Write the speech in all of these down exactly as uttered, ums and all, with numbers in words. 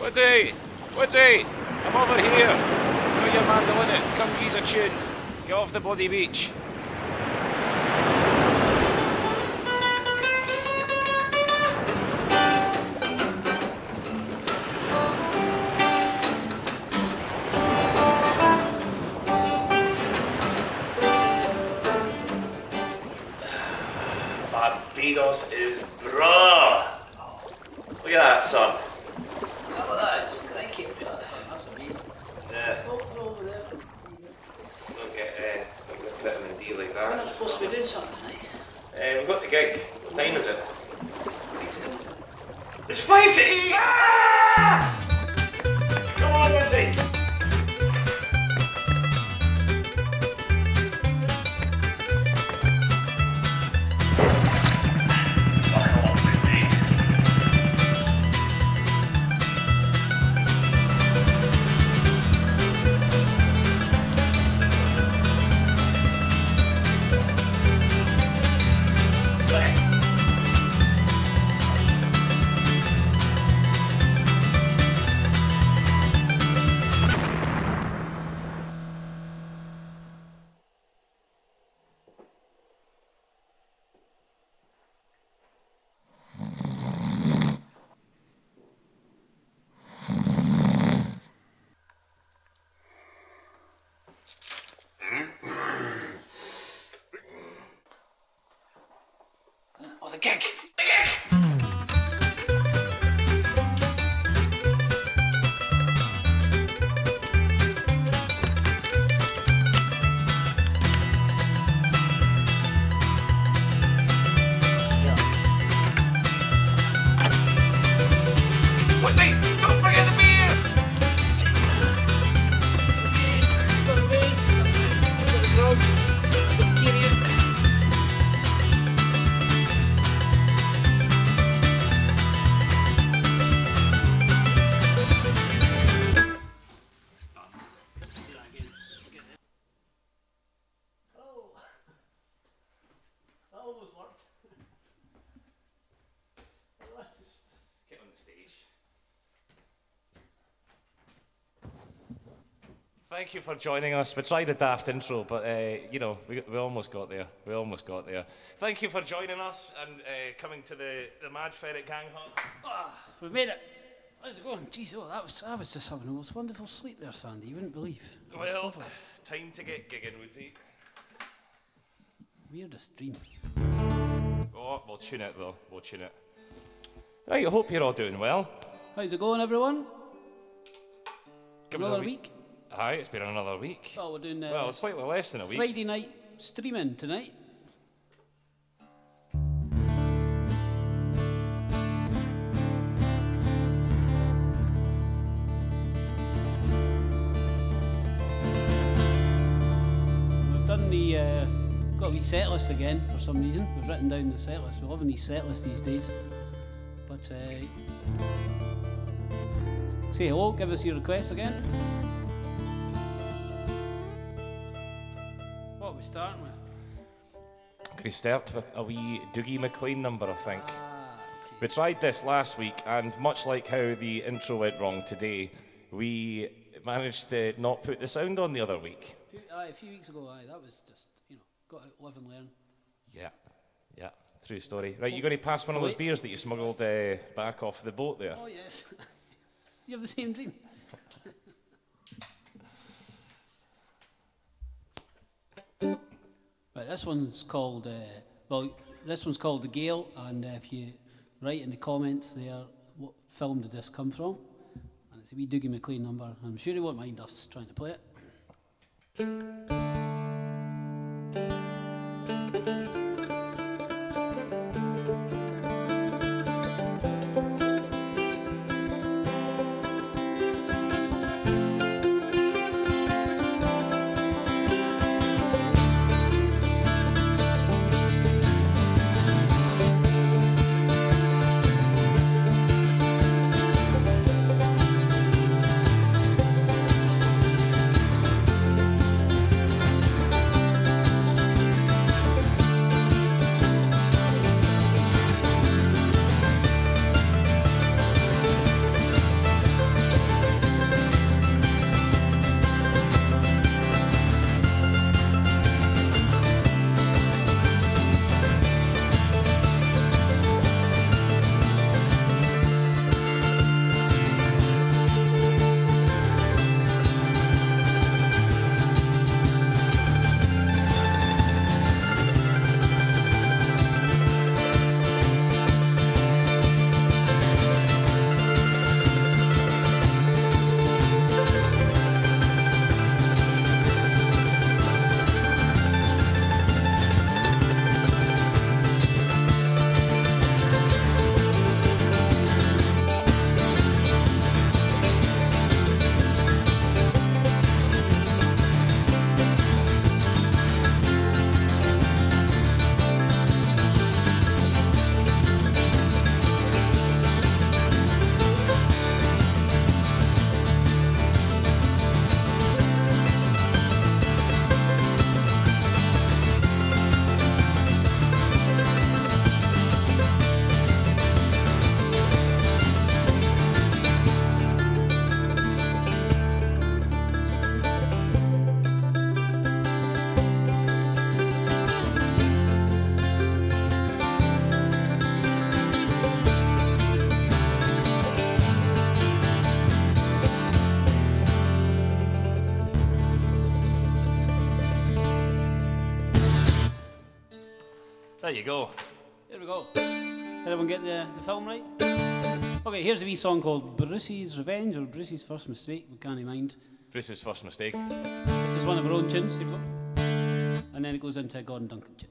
Woody! Woody! I'm over here! Got your mandolin it. Come geese a tune. Get off the bloody beach. Barbados is bra. Look at that, son. Oh, that is crikey. That's, that's amazing. Yeah. Oh, no, over there. Don't get, uh, don't get vitamin D like that. We're not supposed to be doing something tonight. Uh, we've got the gig. What time is it? Need to go. It's five to eight! Ah! Come on, Lindsay! Oh, the gig! The gig! Woody! Don't forget the beer! Got the booze, got the booze, got the grog, got the carry. Oh, that almost worked. Just get on the stage. Thank you for joining us. We tried a daft intro, but uh, you know, we, we almost got there. We almost got there. Thank you for joining us and uh, coming to the, the Mad Ferret Gang Hut. Ah, we've made it. How's it going? Jeez, oh, that was, I was just having the most wonderful sleep there, Sandy. You wouldn't believe. It was Well, lovely. time to get gigging, Woodsy. Weirdest dream. Oh, we'll tune it though. We'll tune it. Right, I hope you're all doing well. How's it going, everyone? Give us a Another week. week? Aye, it's been another week. Oh, we're doing uh, Well, it's slightly less than a week. Friday night streaming tonight. We've done the uh, got a wee set list again for some reason. We've written down the set list. We're loving these set lists these days. But uh, say hello. Give us your requests again. What are we starting with? Can we start with a wee Dougie McLean number, I think. Ah, okay. We tried this last week, and much like how the intro went wrong today, we managed to not put the sound on the other week. Few- Aye, a few weeks ago, aye, that was just, you know, got out, live and learn. Yeah, yeah, true story. Right, you going to pass one of those beers that you smuggled uh, back off the boat there? Oh, yes. You have the same dream. Right, this one's called, uh, well, this one's called The Gale, and uh, if you write in the comments there what film did this come from, and it's a wee Dougie McLean number, and I'm sure he won't mind us trying to play it. There you go. There we go. Did everyone get the, the film right? Okay, here's a wee song called Bruce's Revenge, or Bruce's First Mistake, we can't mind. Bruce's First Mistake. This is one of our own tunes, here we go. And then it goes into a Gordon Duncan tune.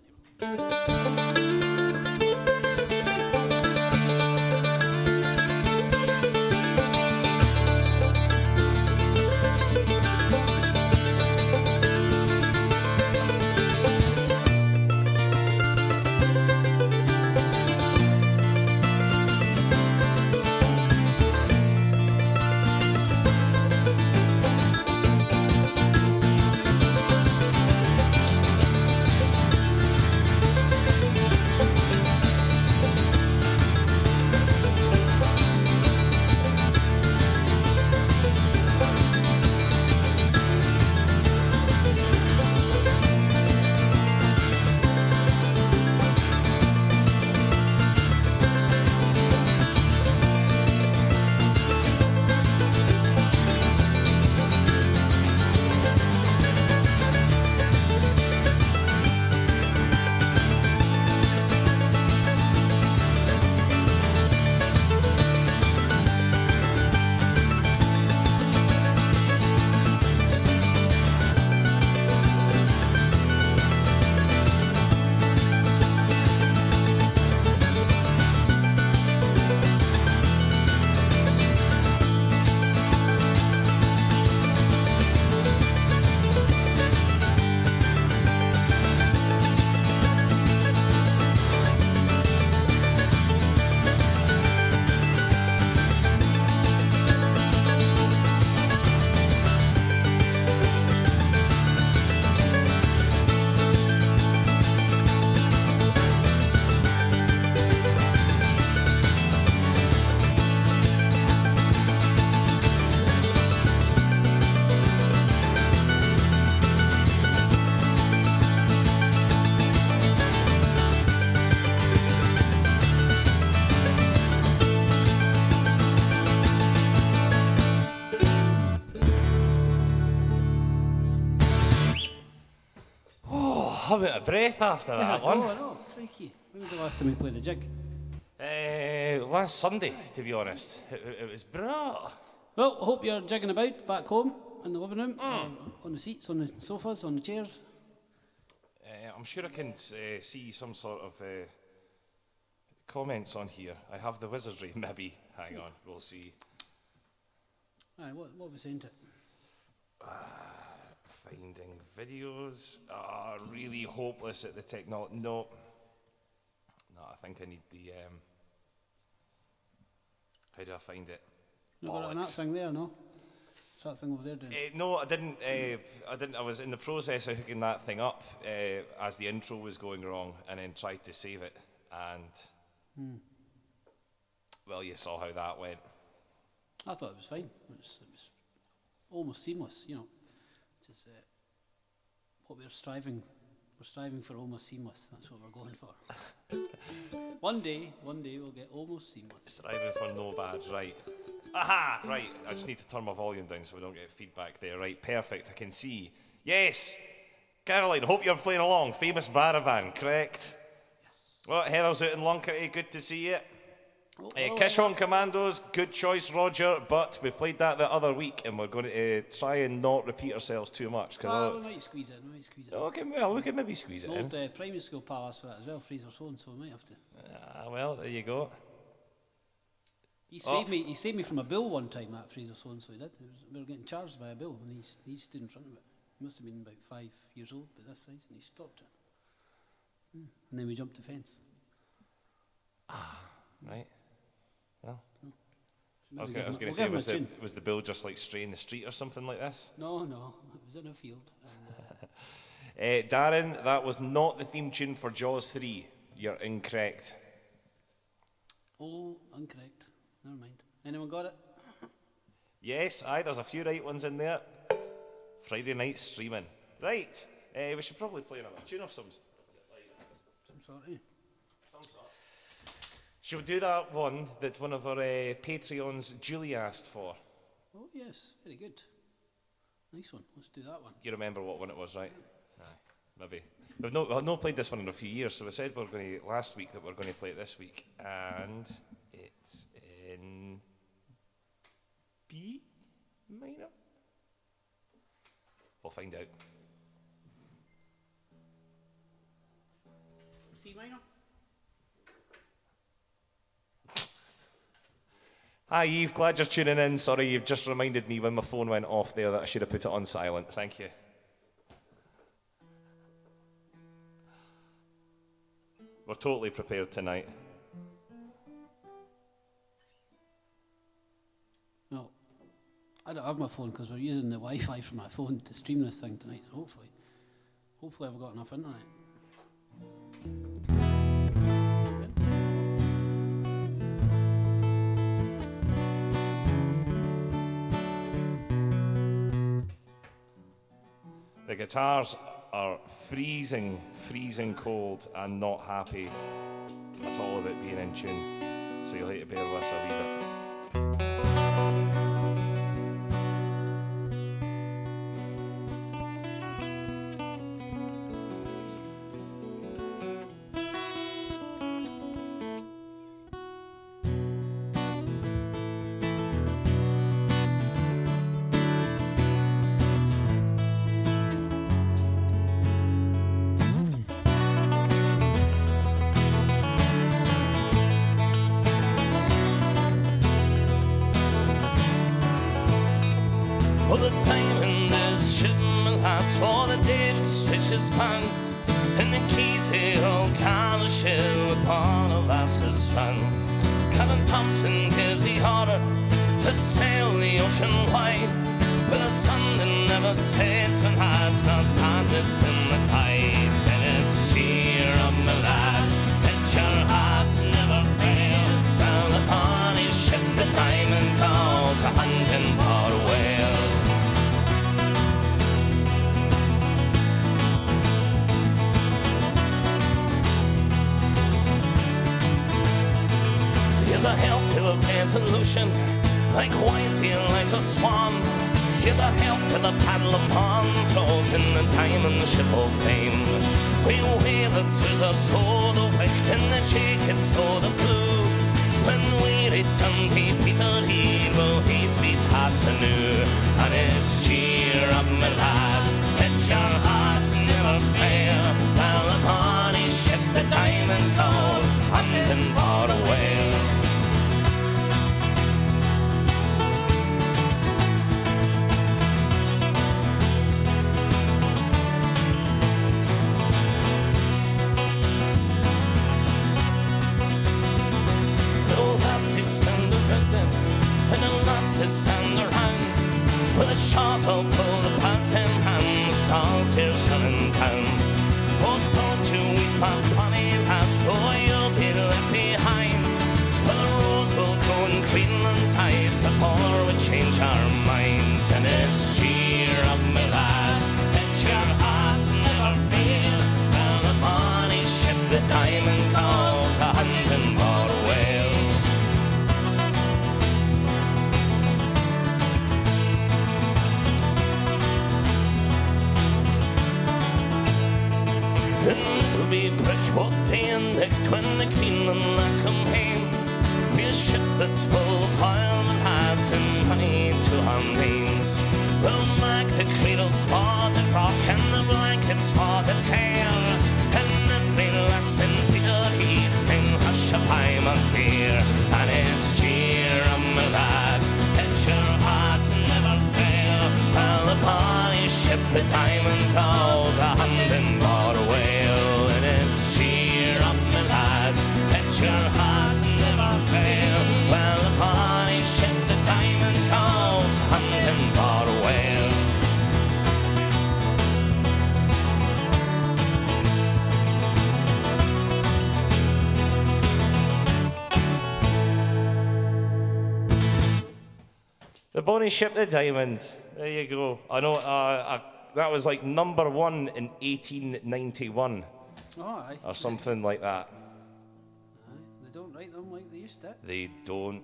I'm out of breath after that one. Oh, I know, crikey. When was the last time we played the jig? Uh, last Sunday, to be honest. It, it, it was bra. Well, I hope you're jigging about back home in the living room, mm. on the seats, on the sofas, on the chairs. Uh, I'm sure I can uh, see some sort of uh, comments on here. I have the wizardry, maybe. Hang on, we'll see. Aye, what, what was saying to it? Uh, finding videos. Ah, really hopeless at the technology. No. No, I think I need the... Um, how do I find it? You got it on that thing there, no? What's that thing over there doing? Uh, no, I didn't, uh, I didn't. I was in the process of hooking that thing up uh, as the intro was going wrong, and then tried to save it, and hmm. well, you saw how that went. I thought it was fine. It was, it was almost seamless, you know. Just uh, what we're striving, we're striving for almost seamless. That's what we're going for. One day, one day we'll get almost seamless. Striving for no bad, right? Aha, right. I just need to turn my volume down so we don't get feedback there. Right, perfect. I can see. Yes, Caroline. Hope you're playing along. Famous Baravan, correct? Yes. Well, Heather's out in Lunkerty. Good to see you. Oh, Uh, oh, Kishon Commandos, good choice, Roger, but we played that the other week and we're going to uh, try and not repeat ourselves too much. Cause well, we might squeeze it, we might squeeze it. okay, well, we can maybe squeeze it Old in. uh, primary school pal asked for that as well, Fraser Soane, so we might have to. Ah, well, there you go. He Oh, saved me. He saved me from a bill one time, that Fraser Soane, so he did. It was, we were getting charged by a bill, and he, he stood in front of it. He must have been about five years old, but this size, and he stopped it. Mm. And then we jumped the fence. Ah, right. Well, So I was maybe going give to him- say, we'll give him a was the, tune. was the bill just like straying the street or something like this? No, no, it was in a field. And, uh, Uh, Darren, that was not the theme tune for Jaws three. You're incorrect. oh, incorrect. Never mind. Anyone got it? Yes, aye, there's a few right ones in there. Friday night streaming. Right, uh, we should probably play another tune of some, s- Some sort, eh? some sort. Should we do that one that one of our uh, Patreons, Julie, asked for? Oh, yes, very good. Nice one. Let's do that one. You remember what one it was, right? Aye. Maybe. We've not, we've not played this one in a few years, so we said we we're going to last week that we're going to play it this week, and it's in B minor. We'll find out. C minor. Hi Eve, glad you're tuning in. Sorry, you've just reminded me when my phone went off there that I should have put it on silent. Thank you. We're totally prepared tonight. Well, I don't have my phone because we're using the Wi-Fi from my phone to stream this thing tonight, so hopefully, hopefully I've got enough internet. The guitars are freezing, freezing cold and not happy at all about being in tune. So you'll have to bear with us a wee bit. Well, the diamond is shipment lads for the Davis Fishers Band, and the keys he'll kind of share upon a lass's strand. Captain Thompson gives the order to sail the ocean wide, with a sun that never sets when has not darkness in the tides. And it's cheer up, my lads, let your hearts never fail. Round upon his ship the diamond calls a hunting for a whale. Here's a help to a fair solution, likewise here lies a swan. Here's a help to the paddle upon throws in the diamond ship of fame. We'll wear the tweezers o'er the wicht and the jackets o'er the blue. When we return to Peter Heed, we'll haste these hearts anew. And it's cheer up, my lads, let your hearts never fail. While upon his ship the diamond calls, hunting for a whale. And the lasses and around, with a shot I'll pull the pattern and the salt is running down. Oh, don't you weep, my funny lass, for you'll be left behind. Well, the rose will grow in Greenland's eyes before we change our minds. And it's cheer up, my lads, let your hearts never fail. Well, the bonny ship, the diamond calls a hunting for a whale. To be brick day and night when the Greenland lads come home. Be a ship that's full of oil and has and money to our names. We'll make the cradles for the rock and the blankets for the tail. And every lesson Peter he'd sing hush up I'm a dear. And it's cheer up my lads, let your hearts never fail. While upon his ship the diamond calls a hunting for a whale. And it's cheer up my lads, let your hearts never fail. While upon his ship the diamond calls hunting for a whale. The Bonnie Ship, the Diamond. There you go. I know uh, I, that was like number one in eighteen ninety-one. Oh, aye. Or something like that. Aye. They don't write them like they used to. They don't.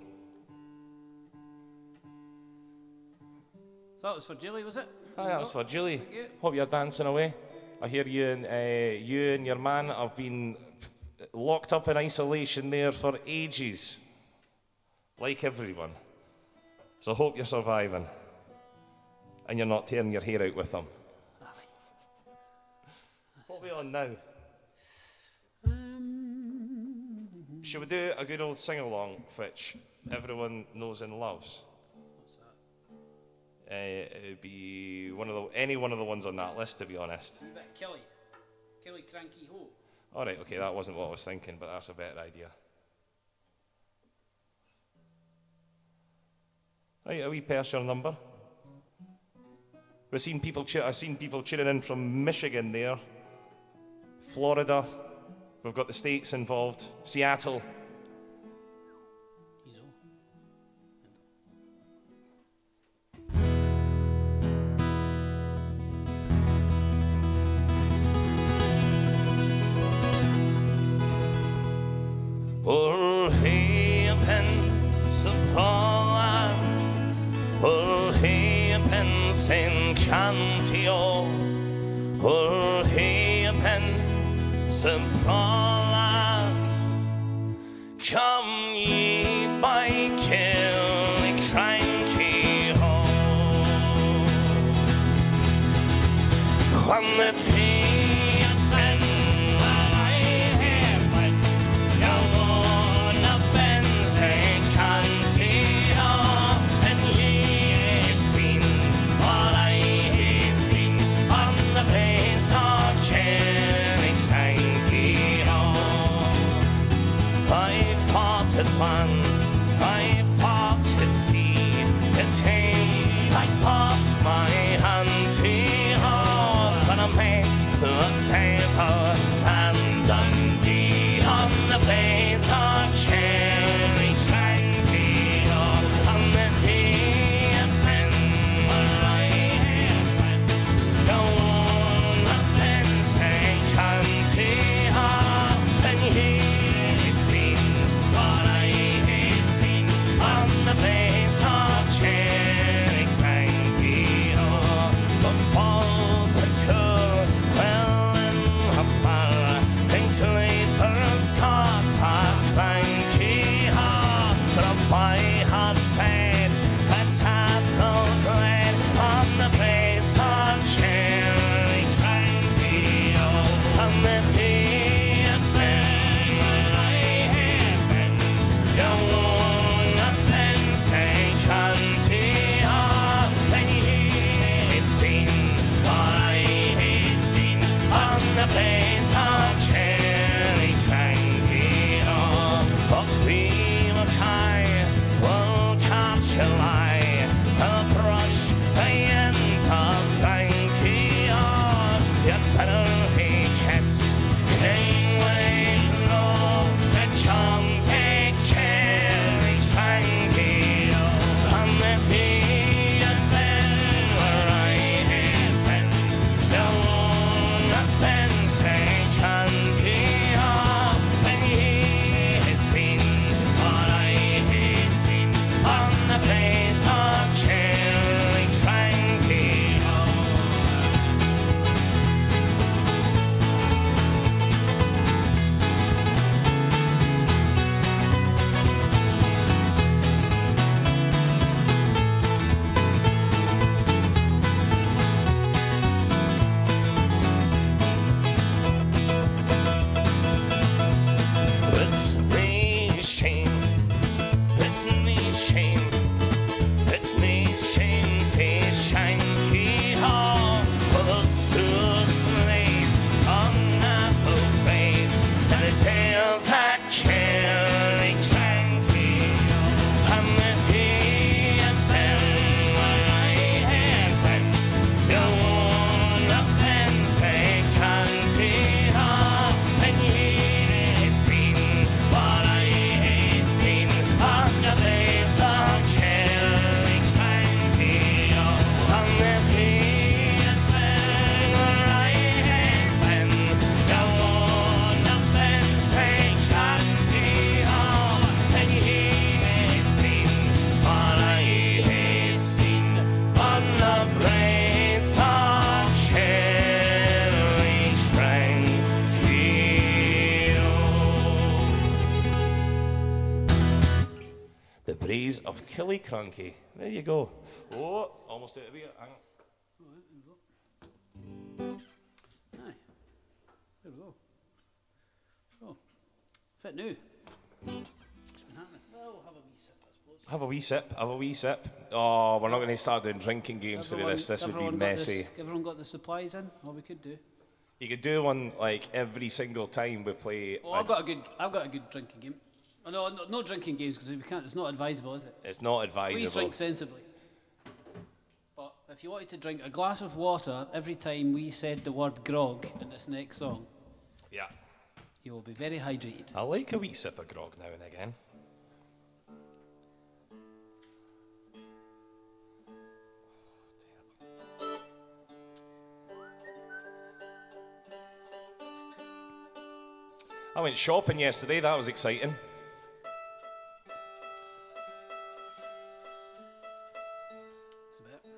So that was for Julie, was it? Aye, that was for Julie. Thank you. Hope you're dancing away. I hear you and uh, you and your man have been locked up in isolation there for ages, like everyone. So I hope you're surviving, and you're not tearing your hair out with them. What are we on now? Um, Should we do a good old sing-along, which everyone knows and loves? what's that? Uh, it'd be one of the any one of the ones on that list, to be honest. What about Kelly? Kelly Cranky Ho. All right, okay, that wasn't what I was thinking, but that's a better idea. Right, a wee personal number. We've seen people. Tu- I've seen people tuning in from Michigan there, Florida. We've got the States involved, Seattle. He's all. Or happen Poland, or happen Saint Cantio, or happen Poland. Come ye by Killy Cranky home. When the feet and I have went, no one of Ben Saint Cantio, and ye have seen what I have seen on the place of Killy Cranky home. I fought at land, I fought at sea, at home I fought my auntie home, when I met the table and Dundee on the place of Cherry Cranky home, on the pavement where I have went, no one of them say Cantio, and he had seen what I had The Breeze of Killiecrankie. There you go. Oh, almost out of here. Hang on. Aye. There we go. Oh, fit new. What's been happening? Well, we'll have a wee sip, I suppose. Have a wee sip, have a wee sip. Oh, we're not going to start doing drinking games today. Everyone- This this would be everyone got messy. this- Everyone got the supplies in? What we could do. You could do one like every single time we play. Well, like, I've got a good, I've got a good drinking game. Oh, no, no, no drinking games because we can't. It's not advisable, is it? it's not Please advisable. drink sensibly. But if you wanted to drink a glass of water every time we said the word grog in this next song, Yeah. you will be very hydrated. I like a wee sip of grog now and again. I went shopping yesterday, that was exciting. It's a bit.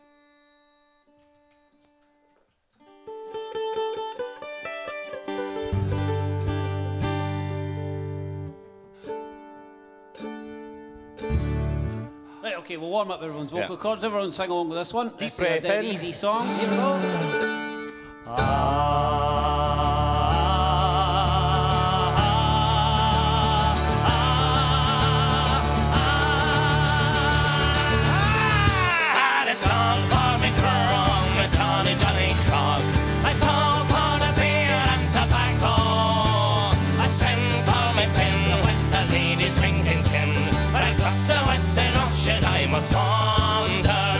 Right, okay, we'll warm up everyone's vocal Yeah. cords. Everyone sing along with this one. This is a breath dead in. easy song. Here we go. And it's all for me grog, me Johnny Johnny Grog. I sold for the beer and tobacco. I sent for me tin with the ladies drinking gin. But across the western ocean I must wander.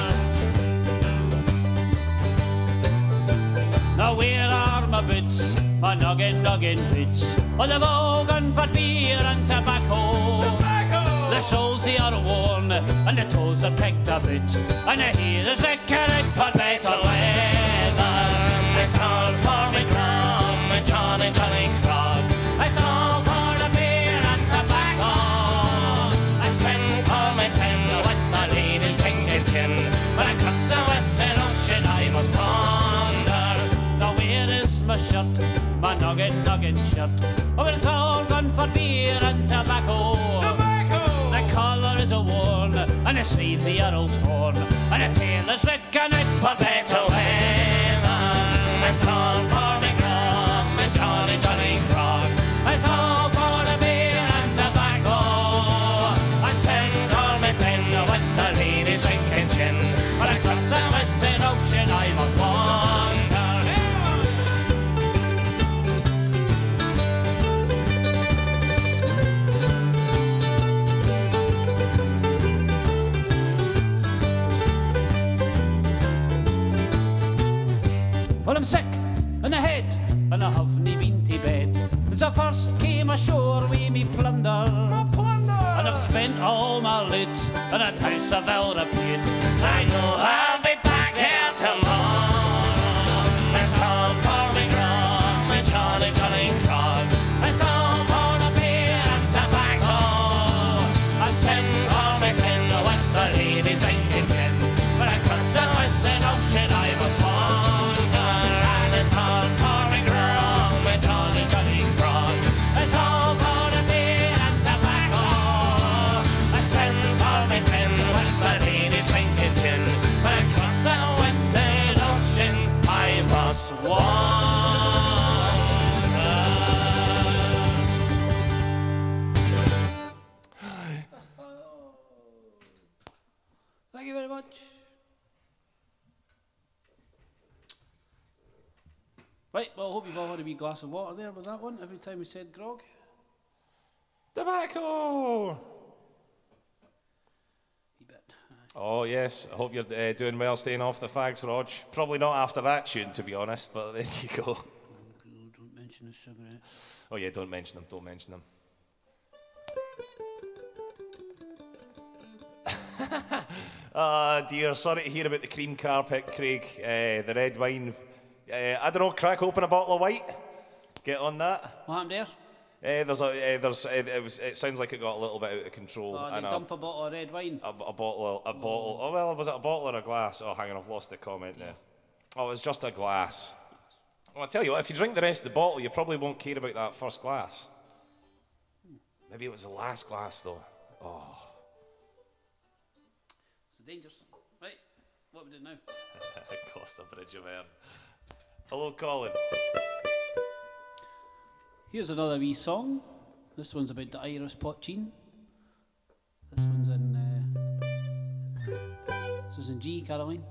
Now where are my boots, my noggin noggin boots? Oh, they've all gone for beer and tobacco. The soles they are worn, and the toes are pegged a bit. And the heel is a carrot for better weather. It's all for me grog, me Johnny Johnny Grog. It's all for the beer and tobacco. I sent for me tin with the ladies drinking gin. But across the western ocean I must wander. Now where is my shirt, my noggin noggin shirt? Oh, it's all gone for beer and tobacco. The collar is a worn, and the sleeves they are all torn, and the tail is reckoning For better weather. It's all for me grog, me Johnny Johnny Grog. It's all for the beer and tobacco. I send for me tin with the ladies drinking gin. But across the western ocean I must wander. Well, I'm sick in the head, and I haven't been to bed. As I first came ashore with me plunder, and I've spent all my loot in a house of ill repute. I know I'll be back here tomorrow. It's all for me grog, me Johnny Johnny Grog. It's all for the beer and tobacco. I send for me tin with the ladies drinking gin. But across the western ocean I must wander. And it's all for me grog, me Johnny Johnny Grog. It's all for the beer and tobacco. I send for me tin with the ladies drinking gin. But across the western ocean I must wander. Thank you very much. Right, well, I hope you've all had a wee glass of water there with that one every time we said grog. Tobacco! Wee bit. Aye. Oh, yes. I hope you're uh, doing well staying off the fags, Rog. Probably not after that tune, to be honest, but there you go. Oh, don't mention the cigarette. Oh, yeah, don't mention them, don't mention them. Ah, dear, sorry to hear about the cream carpet, Craig. Uh, the red wine. Uh, I don't know, crack open a bottle of white. Get on that. What happened there? Uh, there's a, uh, there's, uh, it, was, it sounds like it got a little bit out of control. Oh, they and a, dump a bottle of red wine. a, a bottle, a bottle. Oh well, was it a bottle or a glass? Oh, hang on, I've lost the comment there. Oh, it was just a glass. Well, I tell you what, if you drink the rest of the bottle, you probably won't care about that first glass. Maybe it was the last glass though. Oh, so dangerous. Right, what we do now? Costa Bridge of Erne. Hello, Colin. Here's another wee song. This one's about the Irish Poteen. This one's in. Uh, this was in G, Caroline.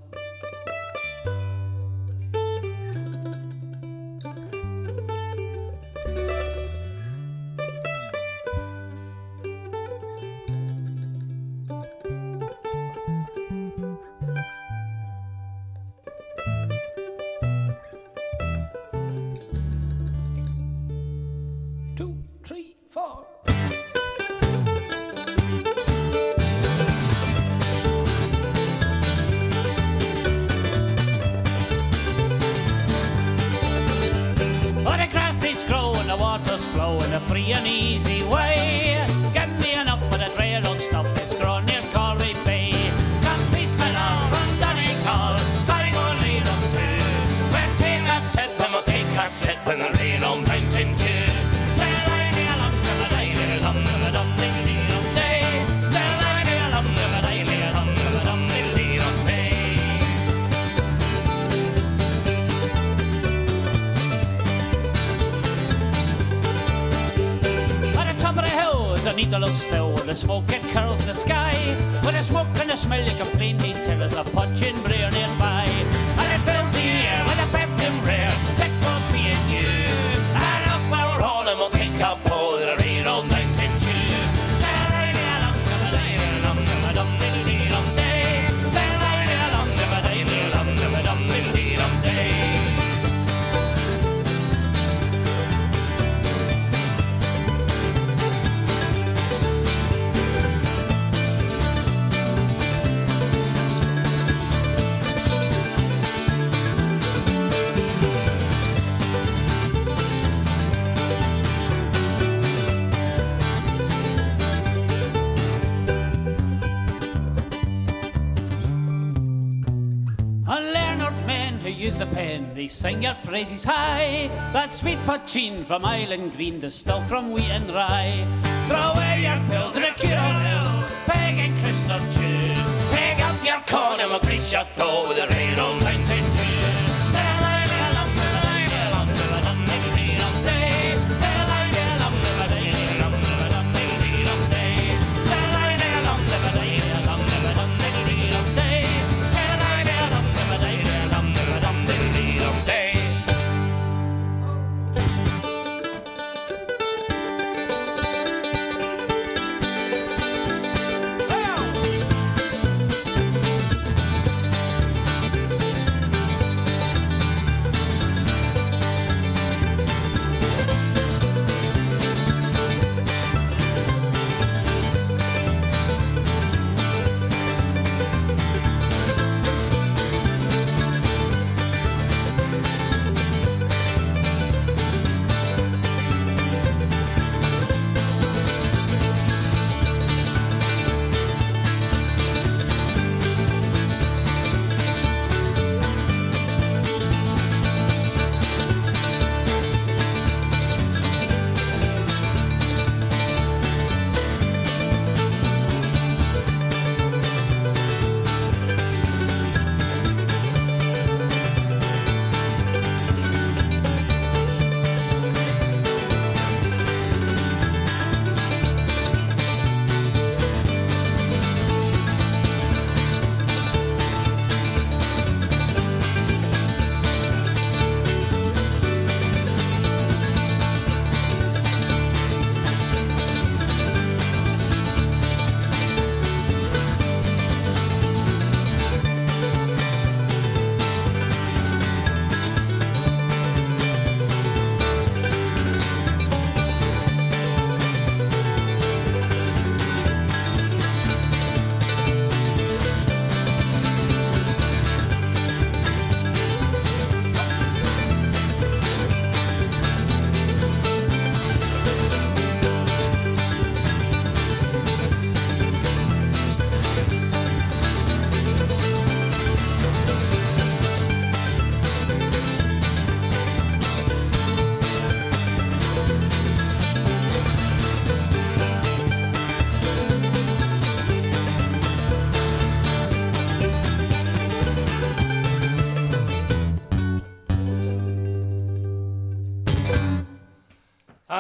Free and easy way. Give me enough for the railroad stuff. It's grown near Galway Bay. Come peace and all from Donegal. Sorry, go lead up to. We'll take a sip and we'll take a sip and the rain on mountain dew. A needle still where the smoke it curls the sky. With the smoke and the smell you can plainly tell there's a punching breer nearby. And it fills the air with a perfume rare, fit for me and you. And up our hall and we'll take a pull the rain on mountain dew. Use the pen, they sing your praises high. That sweet poteen from Island Green, distilled from wheat and rye. Throw away your pills, and a cure of ills. Peg and crystal chew. Peg up your corn and we'll grease your toe with a rain on mountain dew.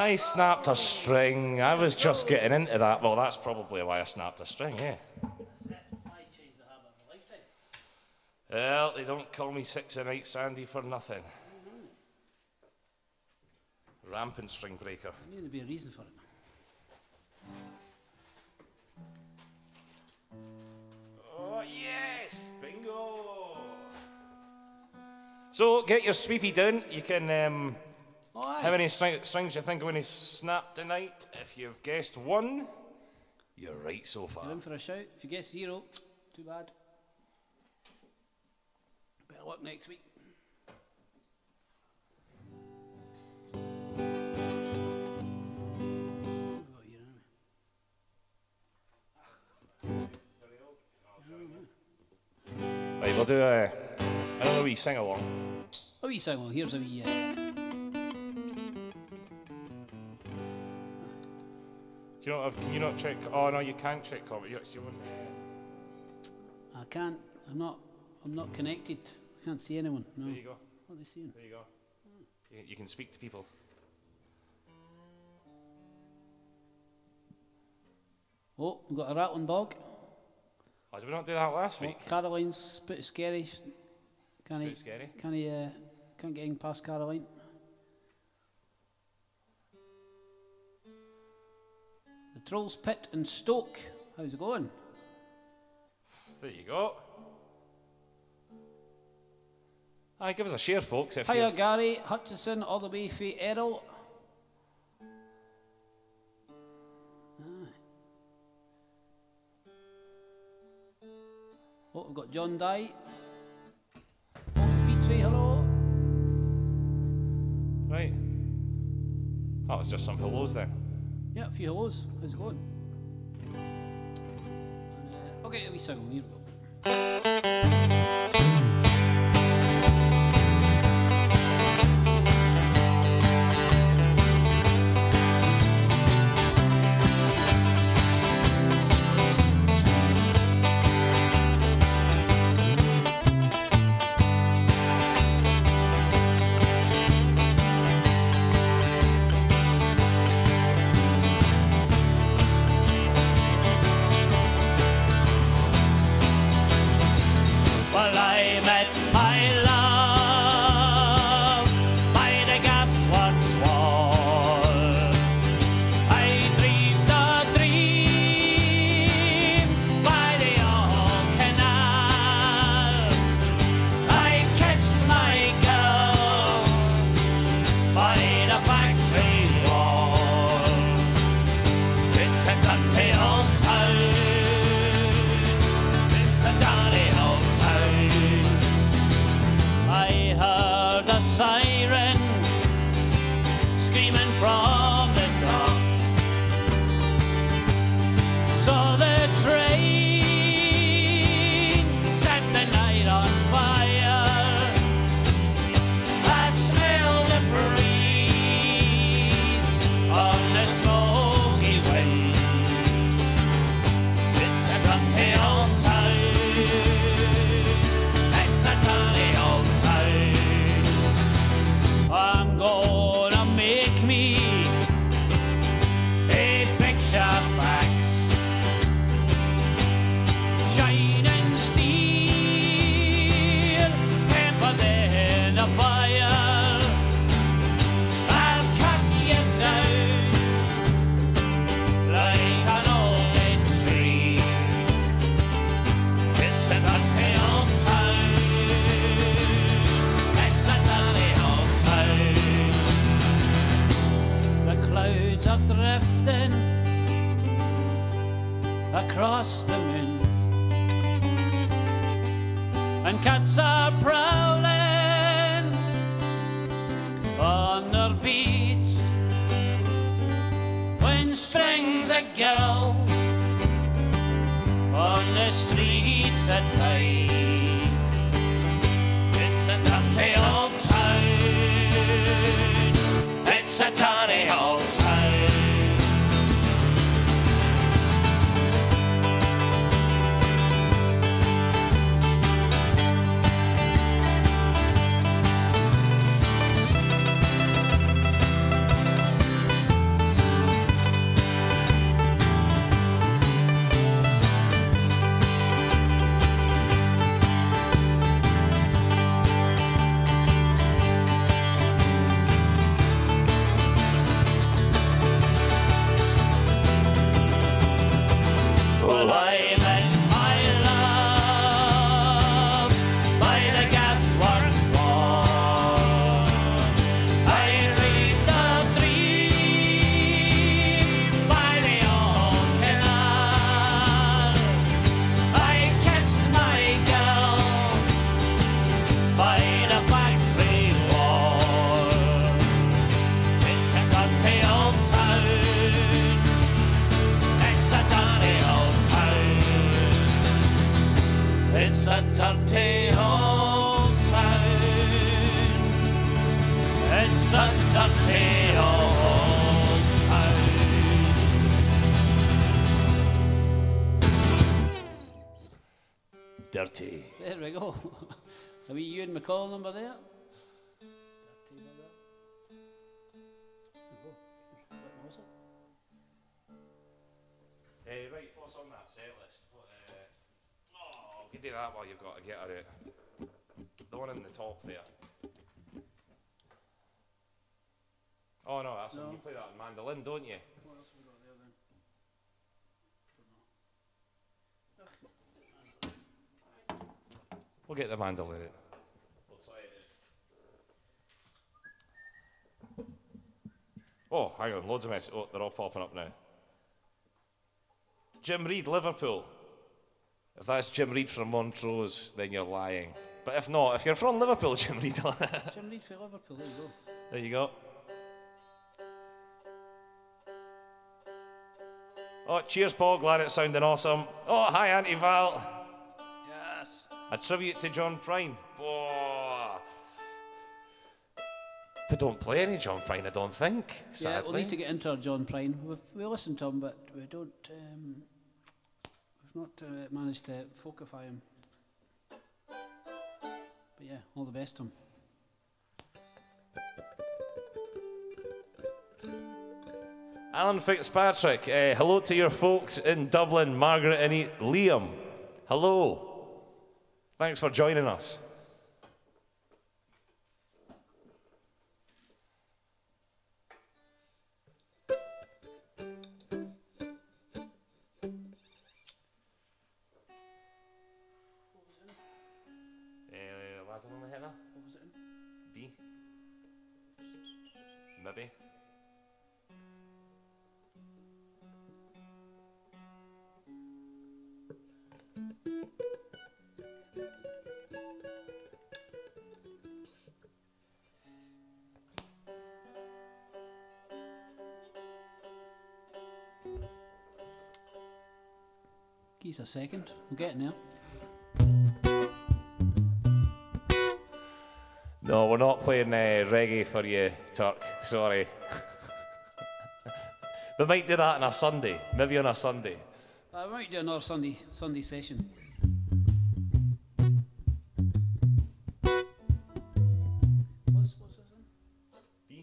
I snapped a string. I was just getting into that. Well, that's probably why I snapped a string, yeah. Well, they don't call me six a night Sandy for nothing. Rampant string breaker. There needs to be a reason for it. Oh, yes! Bingo! So, get your sweepy down. You can, um, Oh, aye. how many string strings do you think are going to snap tonight? If you've guessed one, you're right so far. You're in for a shout. If you guess zero, too bad. Better luck next week. Right, we'll do a, another wee sing along. A wee sing along. Here's a wee. Uh, Do you not have, can you not check? Oh no, you can't check comment. You actually wouldn't. I can't. I'm not. I'm not connected. I can't see anyone. No. There you go. What are they seeing? There you go. You, you can speak to people. Oh, we've got a rattling bog. Oh, did we not do that last week? Caroline's a bit scary. Can It's a he? bit scary. Can he? Uh, can't get in past Caroline. The Trolls Pit in Stoke. How's it going? There you go. Aye, give us a share, folks. If Hiya, you've- Gary Hutchison, all the way from Errol. Aye. Oh, we've got John Dye. Oh, Petrie, hello. Right. That was just some hellos then. Yeah, a few hellos. How's it going? Uh, okay, a wee song. Here we go. Well, I met my love by the gasworks wall. I dreamed a dream by the old canal. I kissed my girl by the factory wall. It's a dirty old town. It's a dirty old town. I heard a siren screaming from the docks. Saw the train set the night on fire. I smelled the breeze on the smoky wind. It's a dirty old town. It's a dirty old town. I'm gonna make me a picture box, shining steel, tempered in a fire. I'll cut you down like an old tree. It's a dirty old town. It's a dirty old town. The clouds are drifting across the moon, and cats are prowling on their beats. When strings a girl on the streets at night. It's a dirty old town. It's a dirty old town. Dirty. There we go. A wee Ewan McCall number there. Uh, right, what's on that set list? What, uh, oh, we can do that while you've got to get her out. The one in the top there. Oh no, that's No. you play that on mandolin, don't you? What else have we got there then? We'll get the mandolin out. We'll try it out. Oh, hang on, loads of messages. Oh, they're all popping up now. Jim Reid, Liverpool. If that's Jim Reid from Montrose, then you're lying. But if not, if you're from Liverpool, Jim Reid. Jim Reid for Liverpool, there you go. There you go. Oh, cheers, Paul. Glad it's sounding awesome. Oh, hi, Auntie Val. Yes. A tribute to John Prine. Oh. We don't play any John Prine, I don't think. Sadly. Yeah, we'll need to get into our John Prine. We've, we listen to him, but we don't. Um, we've not uh, managed to folkify him. But yeah, all the best to him. Alan Fitzpatrick, uh, hello to your folks in Dublin, Margaret and e- Liam. Hello. Thanks for joining us. B? Maybe. Give us a second. We're getting there. No, we're not playing uh, reggae for you, Turk. Sorry. We might do that on a Sunday. Maybe on a Sunday. Uh, we might do another Sunday Sunday session. What's, what's this one? B?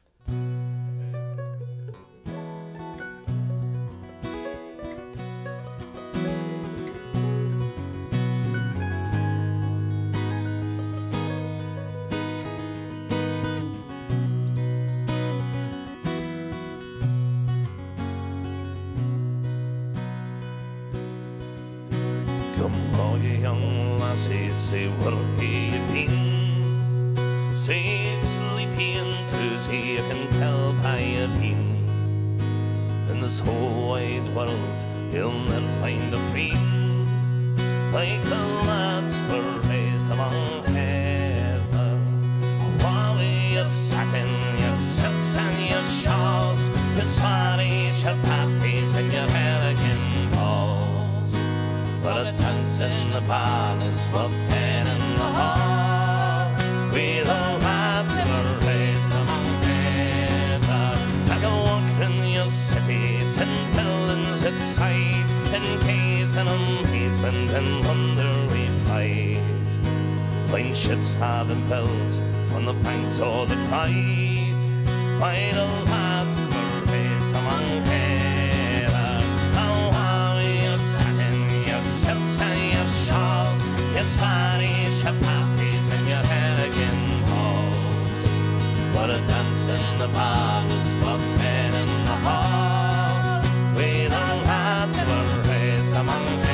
Come all you young lassies, say where hae you been? Say sleepy and drowsy, you can tell by your een. In this whole wide world, you'll never find a friend like the lads were raised among heather. While your satin, your silks and your shawls, your soirees, your parties and your elegant balls. But a dance in the barn is worth ten in the hall. We the lads were raised among heather. Take a walk in your cities and buildings at sight, and gaze in amazement and wonder we pride. Fine ships have been built on the banks of the Clyde by the lads were raised among heather. How are your satin, your silks and your shawls, your saris, your parties and your elegant balls. But a dance in the bar is worth ten in the hall. We the lads were raised among heather.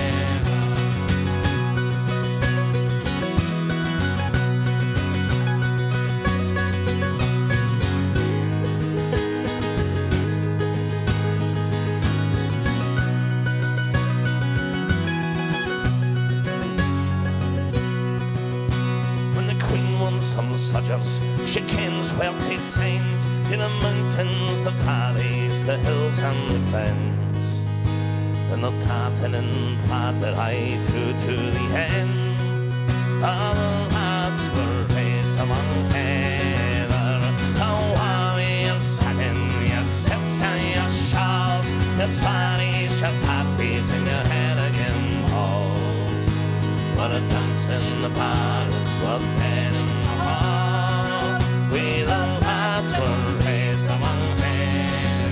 When the queen won some sodgers, she kens where to send, to the mountains, the valleys, the hills and the glens. And the tartan and plaid that I to to the end. All the lads were raised among heather. How are your satin, your silks and your shawls, your saris, your parties and your elegant halls. What a dance in the palace, what ten in the hall. We the lads were raised among men.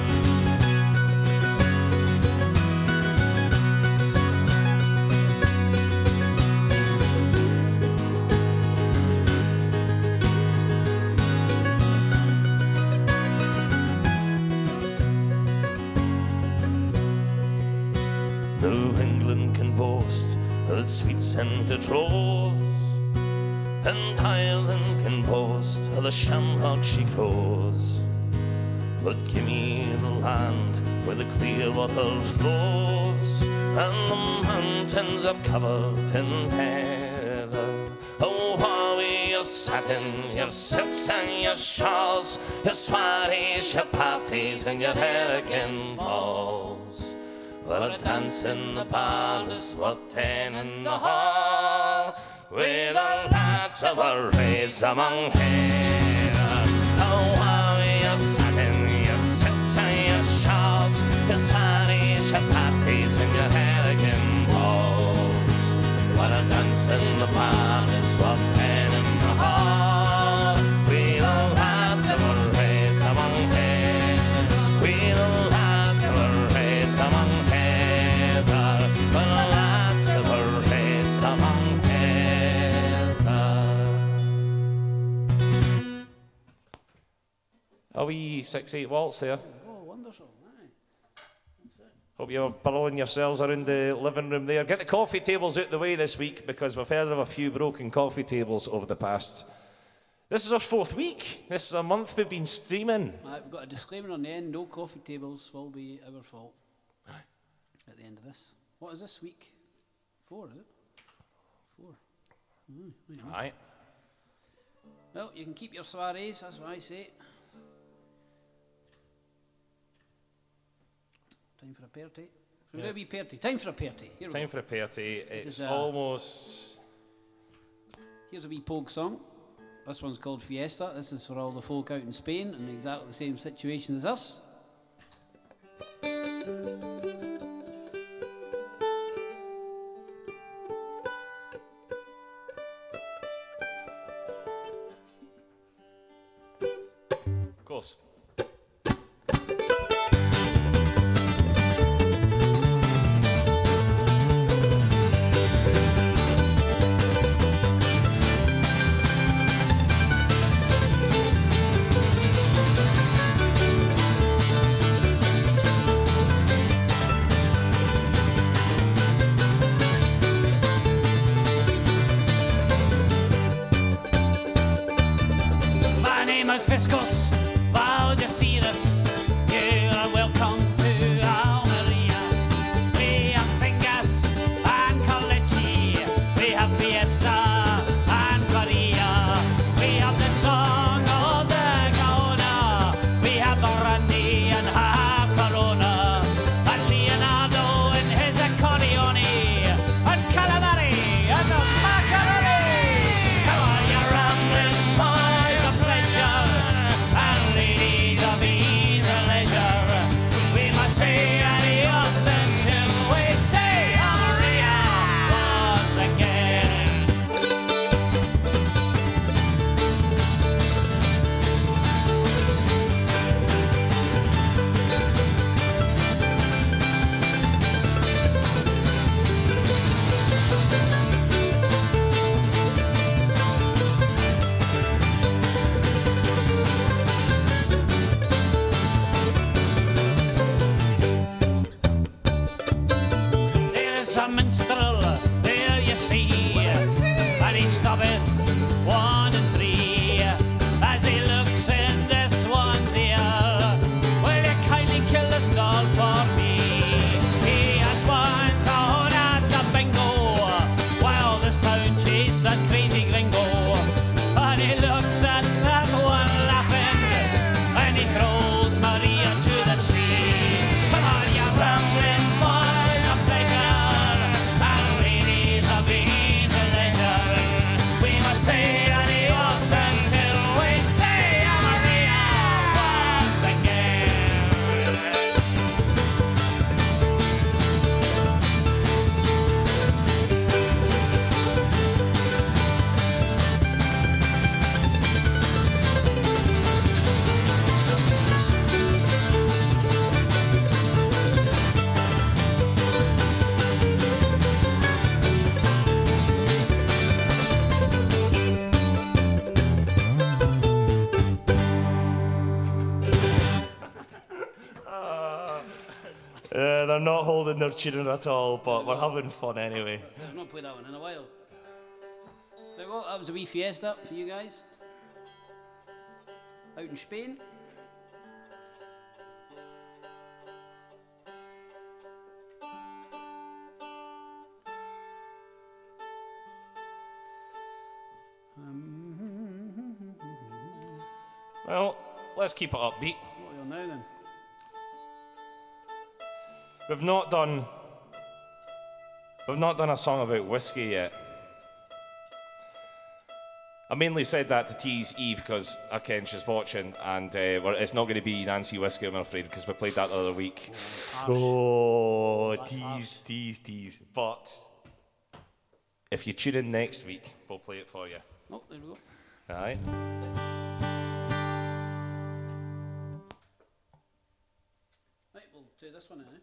New England can boast of sweet scented rose, and Ireland can boast of the shamrock she grows. But give me the land where the clear water flows, and the mountains are covered in heather. Oh, how your satin, your silks and your shawls, your soirees, your parties and your elegant balls. What a dance in the palace, what ten in the hall, with the lads that were raised among men. Oh, how your satin, your silks and your shawls, your saris, your parties and your elegant balls. What a dance in the palace, what ten in the hall, with the lads that were raised among men. With the lads that were raised among men. A wee six eight waltz there. Oh, wonderful. Aye. Hope you're burrowing yourselves around the living room there. Get the coffee tables out the way this week, because we've heard of a few broken coffee tables over the past. This is our fourth week. This is a month we've been streaming. Aye, we've got a disclaimer on the end. No coffee tables will be our fault. Aye. At the end of this. What is this week? Four, is it? Four. Mm, right. Aye. Well, you can keep your soirees, that's what I say. Time for a party. So Yeah. we'll do a wee party. Time for a party. Here we Time go. for a party. It's is a- almost. Here's a wee Pogue song. This one's called Fiesta. This is for all the folk out in Spain in exactly the same situation as us. Of course. My name is Fiscus Valdeciras. You are welcome to Almeria. We have singers and Colletti. We have Fiesta and Maria. We have the song of the Gaona. We have Brandy and half Corona. And Leonardo and his accordione. And Calamari and the macaroni. Come on, you rambling boys of pleasure and ladies of ease and leisure. We must say adios until we say Maria once again. There's a minstrel, there you see, and he stoppeth one and three, as he looks in this one's ear. Will you kindly kill this doll for me? He has won down at the bingo, while this town chased that crazy gringo. And he looks at that one laughing, and he throws Maria to the sea. Come on, you rambling boys of pleasure and they're not holding their tuning at all, but we're having fun anyway. I've not played that one in a while. There we go, that was a wee fiesta for you guys. Out in Spain. Well, let's keep it upbeat. What are you on now then? We've not done. We've not done a song about whiskey yet. I mainly said that to tease Eve because I ken she's watching, and uh, we're, it's not going to be Nancy Whiskey, I'm afraid, because we played that the other week. Oh, That's tease, harsh. tease, tease. But if you tune in next week, we'll play it for you. Oh, there we go. All right. Right, we'll do this one now.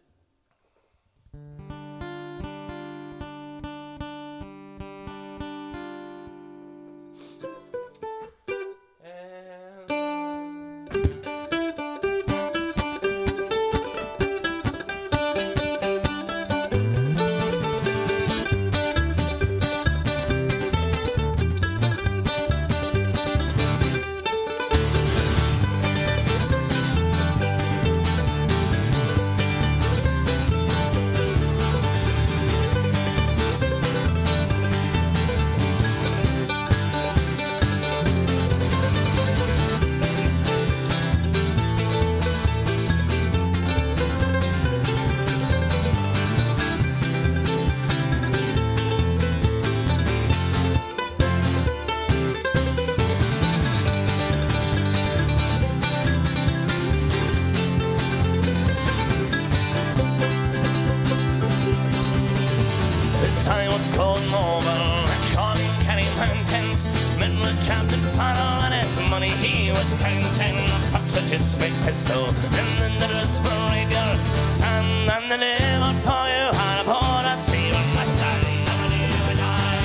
This time was cold and over, Charlie Kenny Mountains. Men with Captain Farrell and his money he was counting. That's what just make pistol, and then the respirator. Stand and deliver for you, and upon a sea when my son never knew and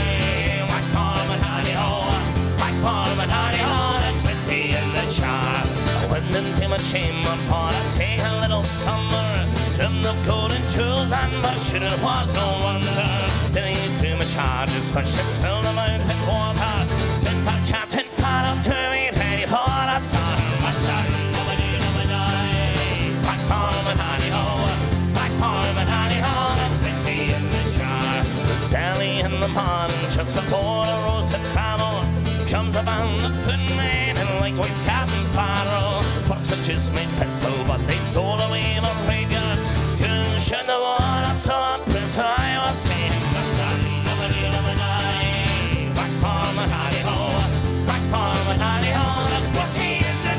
I. Whack Parliament, honey ho, whack Parliament, honey ho, there's whiskey in the jar. I went into my chamber for to take a little slumber. Trimmed up golden jewels and my shit, it was no wonder. Then he threw my charges, for ships filled them out with water. Sent back Captain Farrell to me, ready for the sun. My son, nobody, nobody. Back Parliament, honey ho, back Parliament, honey ho, there's whiskey in the jar. Sally in the morning, just before the road to travel, comes about the footman and likewise Captain Farrell. First they just made pistol, but they stole away my radio. Couldn't shed the water, so I pressed her, I was saying, my son, nobody, nobody. Back Parliament, honey ho, back Parliament, honey ho, that's whiskey in the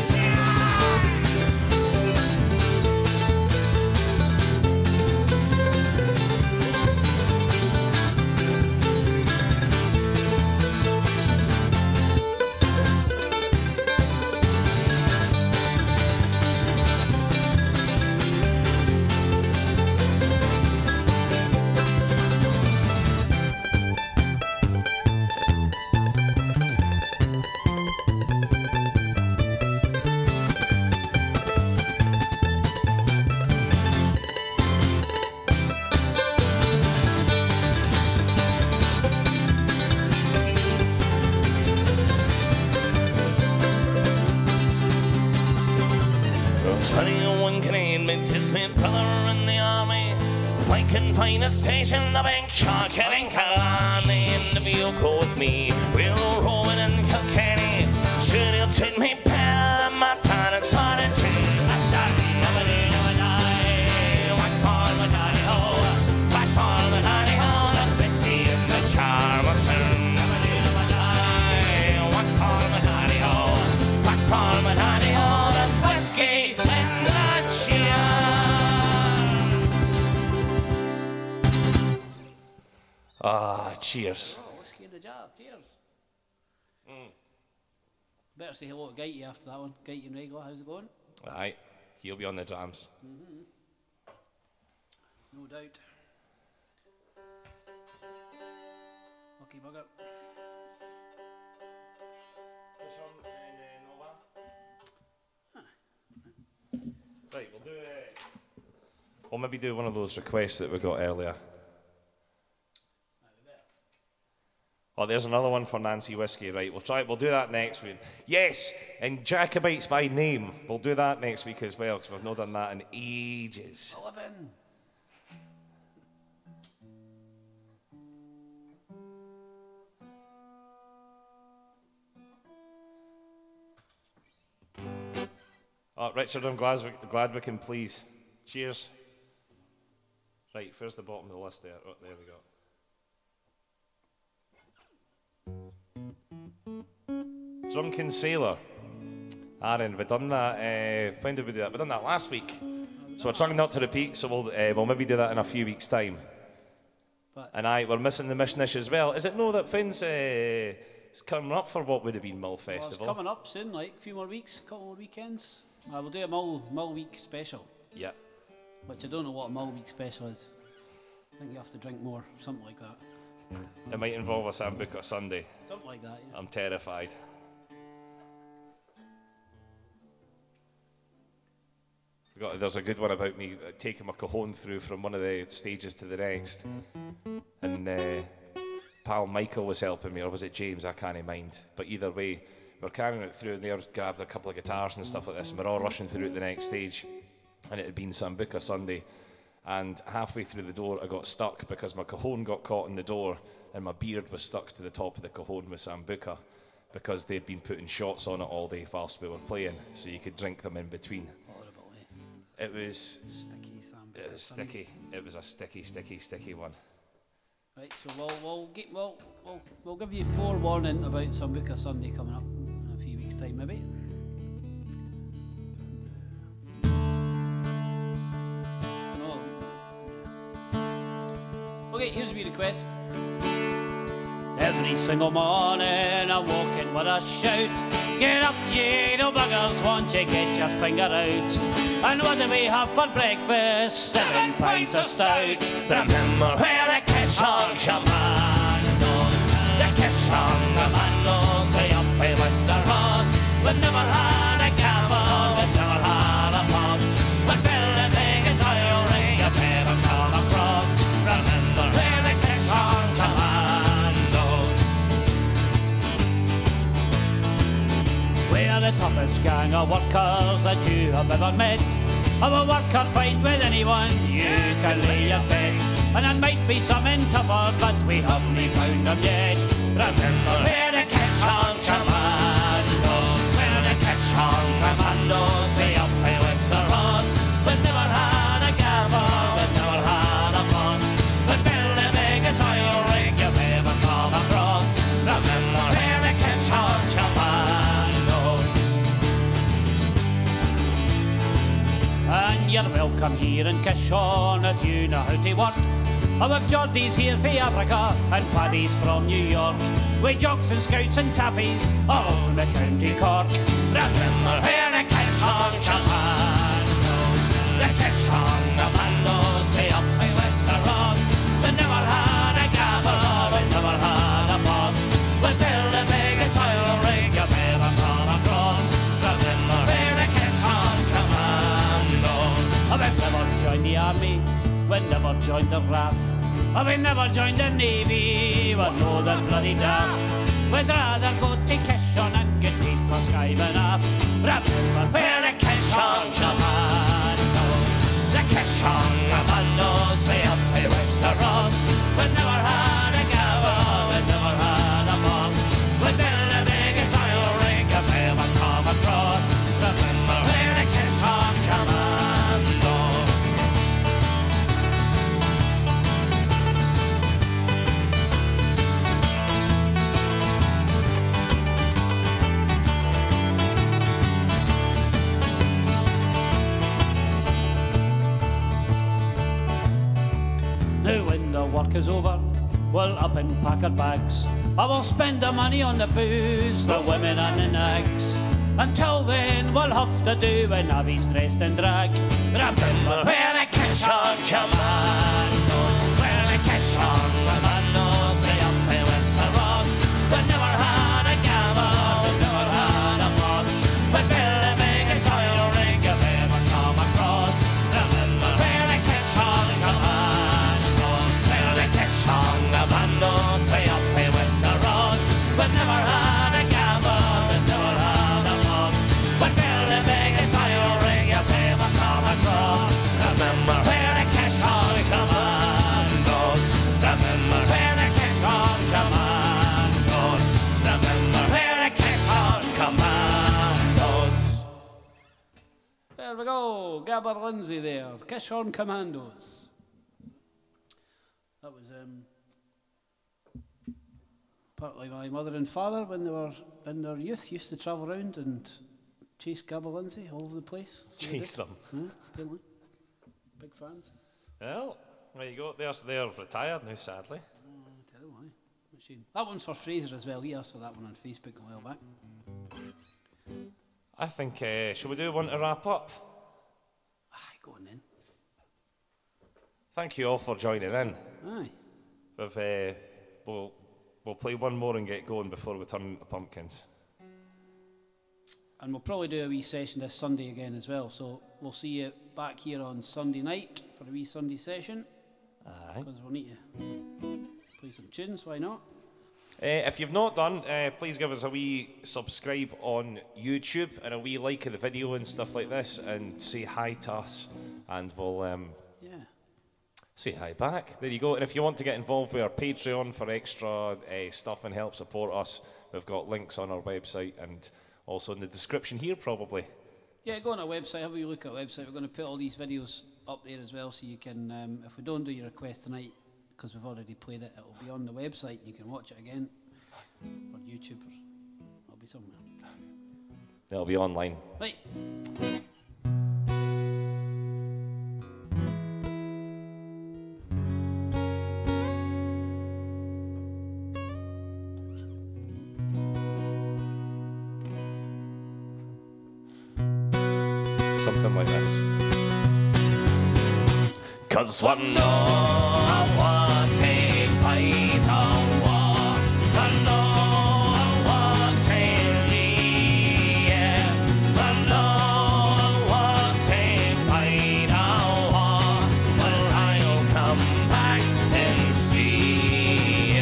twenty-one Canadian, tis my brother in the army. If I can find a station up in Cork and in Killarney, and if you'll go with me, we'll roll it in Kilkenny. Should you treat me better than my time, it's hard to treat. I shot nobody, nobody. Whack Parliament, honey ho, whack Parliament, honey ho, that's whiskey in the jar, my son. Nobody, nobody. Whack Parliament, honey ho, whack Parliament, honey ho, that's whiskey in the jar. Ah, cheers. Oh, whiskey in the jar, cheers. Mm. Better say hello to Gaiety after that one. Gaiety and Regular, how's it going? Aye, he'll be on the drums. Mm-hmm. No doubt. Lucky bugger. Right, we'll do it. We'll maybe do one of those requests that we got earlier. Oh, there's another one for Nancy Whiskey, right? We'll try. We'll do that next week. Yes, and Jacobites by name. We'll do that next week as well, because we've not done that in ages. Eleven. Oh, Richard, I'm glad we, glad we can please. Cheers. Right, where's the bottom of the list there? Oh, there we go. Drunken Sailor. Aaron, we've done that. Uh, when did we do that? We done that last week. So we're trying not to repeat, so we'll, uh, we'll maybe do that in a few weeks' time. But and I, we're missing the Mishnish as well. Is it no that Finn's uh, is coming up for what would have been Mull well, it's Festival? coming up soon, like a few more weeks, a couple more weekends. I will do a Mull, Mull Week special, Yeah. which I don't know what a Mull Week special is. I think you have to drink more, something like that. It might involve a Sambuca Sunday. Something like that, yeah. I'm terrified. We got, there's a good one about me uh, taking my cajon through from one of the stages to the next. And uh, pal Michael was helping me, or was it James? I can't mind. But either way, we're carrying it through, and they grabbed a couple of guitars and stuff like this, and we're all rushing through at the next stage. And it had been Sambuca Sunday. And halfway through the door, I got stuck because my cajon got caught in the door, and my beard was stuck to the top of the cajon with Sambuca, because they'd been putting shots on it all day whilst we were playing, so you could drink them in between. Horrible, eh? It was, Sticky Sambuca it was Sunday. sticky. It was a sticky, sticky, sticky one. Right, so we'll we'll get we'll we'll we'll give you forewarning about Sambuca Sunday coming up in a few weeks' time, maybe. No. Okay, here's a wee request. Every single morning I'm walking with a shout. Get up, ye little buggers, won't you get your finger out? And what do we have for breakfast? Seven pints of stout. Remember where the Kishon Commandos, the Kishon Commandos, they up by Wester Ross. We've never had a gavel, we've never had a boss. But build the biggest oil rig you've ever come across. Remember where the Kishon Commandos. We're the toughest gang of workers that you have ever met. I will work or fight with anyone, you can lay your bet. And it might be something tougher, but we haven't found them yet. Remember where the Kishon Commandos, where the Kishon Commandos, they up by Wester Ross. We've never had a gavel, we've never had a boss. But build the biggest oil rig you've ever come across. Remember where the Kishon Commandos. And you're welcome here in Kishon if you know how to work. Oh, we've Geordies here for Africa and Paddies from New York. With jocks and scouts and taffies all over the county Cork. Remember where the Kishon Commandos, the Kishon Commandos, they up by Wester Ross. They never had a gavel, they never had a boss. We build the biggest oil rig you've ever come across. Remember where the Kishon Commandos. Oh, we've never joined the army, we've never joined the R A F. Oh, we've never joined the Navy, we're no the bloody daft. We'd rather go to Kishon and get paid for skiving off. Remember Where the Kishon Commandos, the Kishon Commandos, they up by Wester Ross. We've never had a gavel, we've never had a boss. We build the biggest oil rig you've ever come across. Remember where the Kishon Commandos. Now when the work is over, we'll up and pack our bags. I will spend the money on the booze, the women and the nags. Until then, we'll have to do when Navy's dressed in drag. Remember where the Kishon Commandos, where the Kishon Commandos, they up by Wester Ross. We never had a gavel, we never had a boss. We build the biggest oil rig you've ever come across. Remember where the Kishon Gabber Lindsay there. Kishorn Commandos. That was um, partly my mother and father when they were in their youth used to travel around and chase Gabber Lindsay all over the place. Chase them. Huh? Apparently. Big fans. Well, there you go. They're, they're retired now, sadly. Oh, terrible, eh? What a shame. That one's for Fraser as well. He asked for that one on Facebook a while back. I think, uh, shall we do one to wrap up? Aye, go on then. Thank you all for joining in. Aye. We've, uh, we'll, we'll play one more and get going before we turn to pumpkins. And we'll probably do a wee session this Sunday again as well. So we'll see you back here on Sunday night for a wee Sunday session. Aye. Because we'll need to play some tunes, why not? Uh, if you've not done, uh, please give us a wee subscribe on YouTube and a wee like of the video and stuff like this, and say hi to us, and we'll um, Yeah. say hi back. There you go. And if you want to get involved with our Patreon for extra uh, stuff and help support us, we've got links on our website and also in the description here, probably. Yeah, go on our website, have a wee look at our website. We're going to put all these videos up there as well, so you can, um, if we don't do your request tonight, because we've already played it, it'll be on the website. You can watch it again, or YouTube, or it'll be somewhere. It'll be online. Right. Something like this. 'Cause one know what a fight war, one know what a lee, one know what a fight war. Well, I'll come back and see.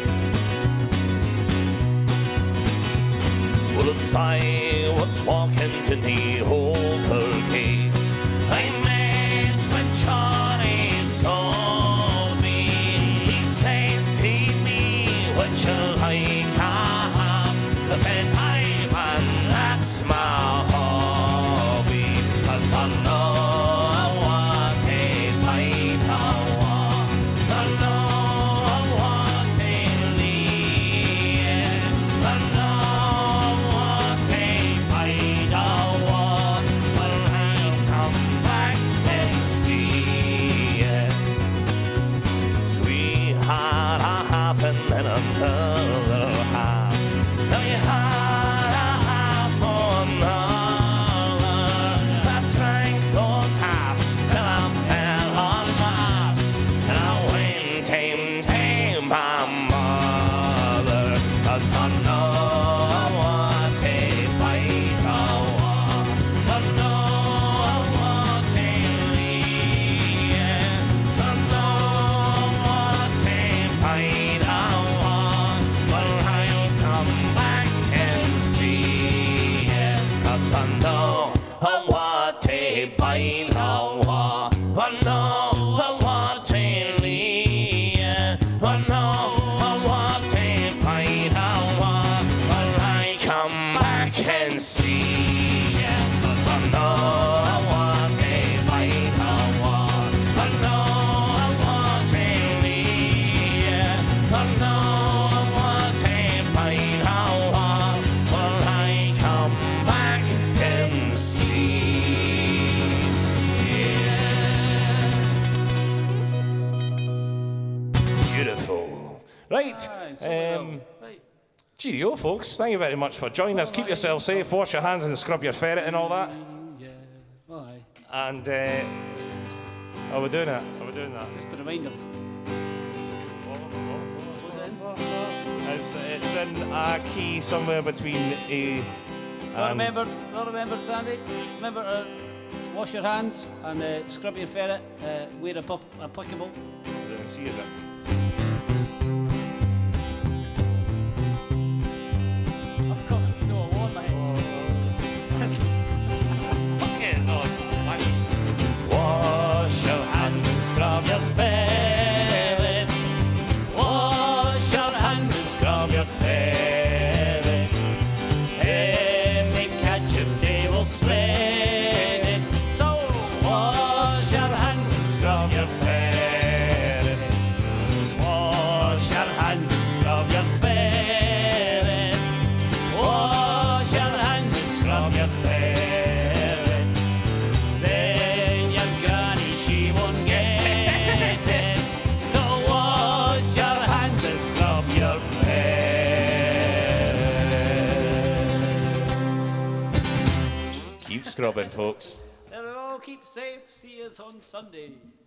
Well, as I was walking to the over gate, I met with Johnny Sobey. He says to me, what you like half? I said, Ivan, that's my hobby. 'Cause I know what a fight war, I know what a lee, I know what a fight war. Well, I'll come back and see it. Sweetheart, a half and then another half. Now you had a half for another. I drank those halves and I fell on my ass, and I went and tame my mother. 'Cause I know what a fight war, I know what a lee, I know what a fight war. Well, I'll come back and see it. 'Cause I know what a fight war, I know what a lee, I know what a fight war. Well, I come back and see it. 'Cause I know what a fight war, I know what a lee, I know what a fight war. Well, I come back and see it. Beautiful. Right. Aye, so well. Um, Right. cheerio, folks. Thank you very much for joining us. Keep yourself safe. Wash your hands and scrub your ferret and all that. Yeah. Aye. And uh, are we doing that? Are we doing that? Just a reminder. Was it in? It's, it's in a key somewhere between A Well, and... remember, well, remember, Sandy. Remember to wash your hands and uh, scrub your ferret uh, where appu- applicable. Is it in C, is it? Of course, no, I won't, mate. Fucking awesome. Wash your hands and scrub your ferret. Wash your hands and scrub your ferret. Every catch of day will spread it. So scrubbing, folks. Well, all keep safe. See you on Sunday.